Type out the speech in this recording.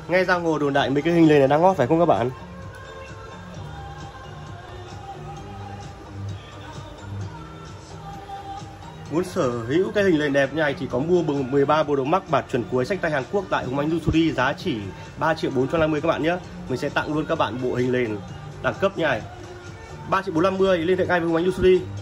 Nghe giang hồ đồn đại mấy cái hình lề này đang hot phải không các bạn? Muốn sở hữu cái hình lề đẹp như này thì có mua 13 bộ đồ mắc bạt chuẩn cuối sách tay Hàn Quốc tại Hùng Anh Luxury, giá chỉ 3.450.000 các bạn nhé. Mình sẽ tặng luôn các bạn bộ hình lề đẳng cấp như này. 3.450.000, liên hệ ngay với Hùng Anh Luxury.